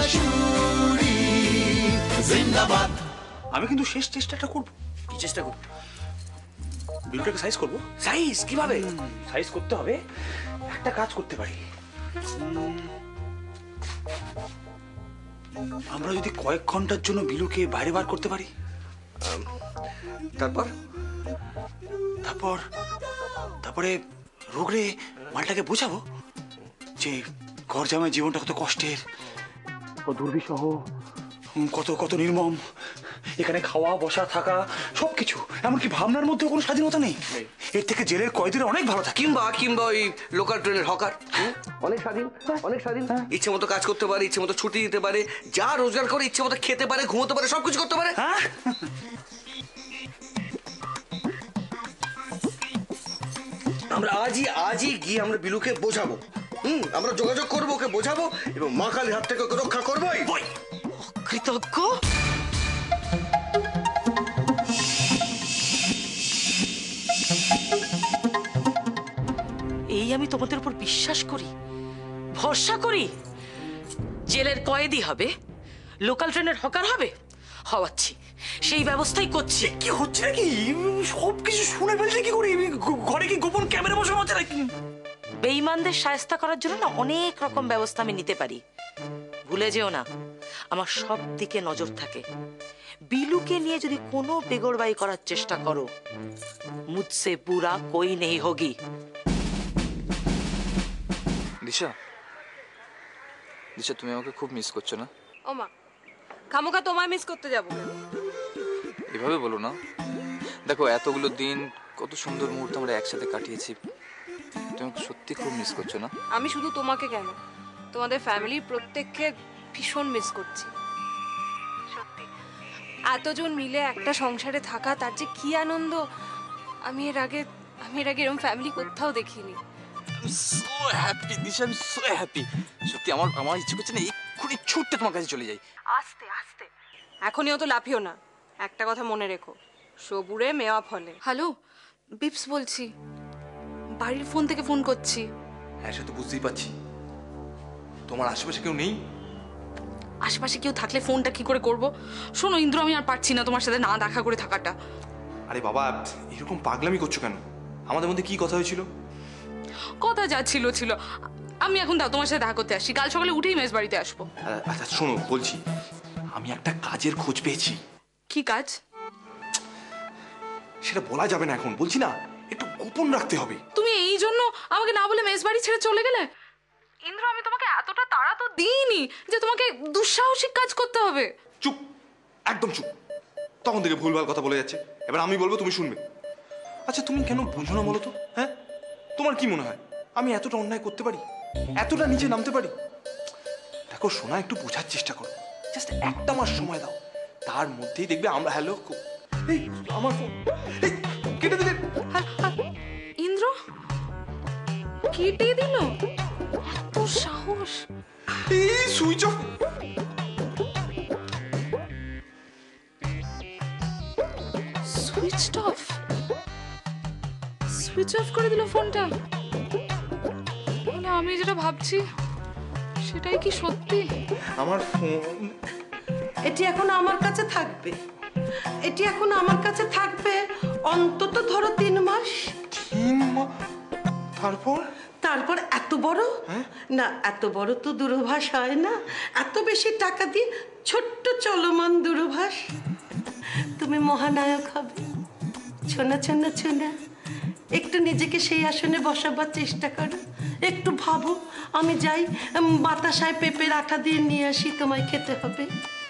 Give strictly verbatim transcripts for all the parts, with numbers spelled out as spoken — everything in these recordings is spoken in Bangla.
শাশুড়ি জিন্দাবাদ। আমি কিন্তু শেষ চেষ্টাটা করব। কি চেষ্টা করব? বিলটাকে সাইজ করব। সাইজ কিভাবে? সাইজ করতে হবে, একটা কাজ করতে পারি। আমরা যদি কয়েক ঘন্টার জন্য বিলুকে বাইরে বার করতে পারি, তারপর তারপর তারপরে রোগরে মালটাকে বোঝাবো যে ঘর জামাই জীবনটা কত কষ্টের, কত দুর্বিষহ, কত কত নির্মম। এখানে খাওয়া বসা থাকা সবকিছু, এমনকি ভাবনার মধ্যে কোনো স্বাধীনতা নেই। এর থেকে জেলের কয়েদিরা অনেক ভালো থাকে। কিংবা কিংবা ওই লোকাল ট্রেনের হকার অনেক স্বাধীন, অনেক স্বাধীন, ইচ্ছে মতো কাজ করতে পারে, ইচ্ছে মতো ছুটি দিতে পারে, যা রোজগার করে ইচ্ছে মতো খেতে পারে, ঘুমোতে পারে, সবকিছু করতে পারে। হ্যাঁ, আমরা আজই আজই গিয়ে আমরা বিলুকে বোঝাবো। হুম, আমরা যোগাযোগ করবো, ওকে বোঝাবো এবং মা কালীর হাত থেকে ওকে রক্ষা করবোই। কৃতজ্ঞ। এই আমি তোমাদের উপর বিশ্বাস করি, ভরসা করি। জেলের কয়েদি হবে, লোকাল ট্রেনের হকার হবে, হওয়াচ্ছি, সেই ব্যবস্থাই করছি। কি হচ্ছে নাকি? সবকিছু শুনে ফেলছে কি করে? ঘরে কি গোপন ক্যামেরা বসানো হচ্ছে নাকি? বেঈমানদের শায়েস্তা করার জন্য না অনেক রকম ব্যবস্থা আমি নিতে পারি। ভুলে যেও না, আমার সব দিকে নজর থাকে। বিলুকে নিয়ে যদি কোনো বেগরবাই করার চেষ্টা করো, মুঝসে বুরা কোই নেই হোগি। দিশা, দিশা তুমি আমাকে খুব মিস করছো না? ও মা, খামোখা তোমায় মিস করতে যাবো? এভাবে বলো না। দেখো, এতগুলো দিন কত সুন্দর মুহূর্ত আমরা একসাথে কাটিয়েছি, তুমি সত্যি খুব মিস করছো না? আমি শুধু তোমাকে কেন, তোমাদের ফ্যামিলির প্রত্যেককে ভীষণ মিস করছি। সত্যি, এতজন মিলে একটা সংসারে থাকা, তার যে কি আনন্দ, আমি এর আগে আমি এর আগে এরকম ফ্যামিলি কোথাও দেখিনি। I'm so happy, Disha, I'm so happy. সত্যি আমার আমার ইচ্ছে করছে না এক্ষুনি ছুটতে তোমার কাছে চলে যাই। আস্তে আস্তে, এখনই তো লাফিও না। একটা কথা মনে রেখো, সবুরে মেওয়া ফলে। হ্যালো, বিপস বলছি, বাড়ির ফোন থেকে ফোন করছি। হ্যাঁ, সে তো বুঝতেই পারছি। তোমার আশেপাশে কেউ নেই? আশেপাশে কেউ থাকলে ফোনটা কি করে করব? শোনো ইন্দ্র, আমি আর পারছি না তোমার সাথে না দেখা করে থাকাটা। আরে বাবা, এরকম পাগলামি করছো কেন? আমাদের মধ্যে কি কথা হয়েছিল? কথা যা ছিল ছিল। আমি এখন দাও তোমার সাথে দেখা করতে আসছি, কাল সকালে উঠেই মেস বাড়িতে আসবো। আচ্ছা শোনো, বলছি আমি একটা কাজের খোঁজ পেয়েছি। কি কাজ? সেটা বলা যাবে না এখন, বলছি না, একটু গোপন রাখতে হবে। তুমি এই জন্য আমাকে না বলে মেস বাড়ি ছেড়ে চলে গেলে? ইন্দ্র, আমি তোমাকে এতটা তাড়া তো দিইনি যে তোমাকে দুঃসাহসিক কাজ করতে হবে। চুপ, একদম চুপ। তখন থেকে ভুলভাল কথা বলে যাচ্ছে, এবার আমি বলবো তুমি শুনবে। আচ্ছা তুমি কেন বুঝো না বলো তো? হ্যাঁ, তোমার কি মনে হয় আমি এতটা অন্যায় করতে পারি, এতটা নিচে নামতে পারি? দেখো সোনা, একটু বোঝার চেষ্টা করো, জাস্ট একটা মাস সময় দাও, তার মধ্যেই দেখবে আমরা। হ্যালো, এই আমার ফোন কেটে দিলে। ইন্দ্র কেটে দিল? এত সাহস! এই switch off. Switch off switch off করে দিল ফোনটা। তাহলে আমি যেটা ভাবছি সেটাই কি সত্যি? আমার ফোন এটি এখন আমার কাছে থাকবে, এটি এখন আমার কাছে থাকবে অন্তত ধরো তিন মাস। তিন মাস? তারপর তারপর এত বড় না, এত বড় তো দূরভাষ হয় না, এত বেশি টাকা দিয়ে ছোট্ট চলমান দূরভাষ। তুমি মহানায়ক হবে, ছোনা ছোনা ছোনা। একটু নিজেকে সেই আসনে বসাবার চেষ্টা করো, একটু ভাবো। আমি যাই বাতাসায় পেঁপের আঠা দিয়ে নিয়ে আসি, তোমায় খেতে হবে।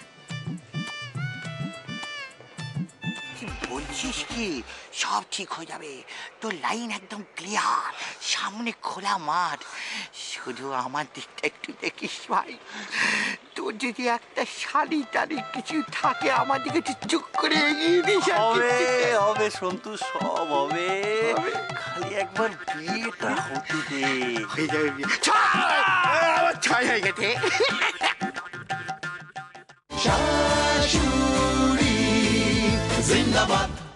বলছিস কি, সব ঠিক হয়ে যাবে, তোর লাইন একদম ক্লিয়ার, সামনে খোলা মাঠ, শুধু আমার দিকটা একটু দেখিস ভাই। তোর যদি একটা শাড়ি টাড়ি কিছু থাকে আমার দিকে একটু চুপ করে এগিয়ে দিস। হবে হবে সন্তু, সব হবে, খালি একবার বিয়েটা হতে দে। হয়ে যাবে বিয়ে। আমার ছয় হয়ে গেছে। শাশুড়ি জিন্দাবাদ।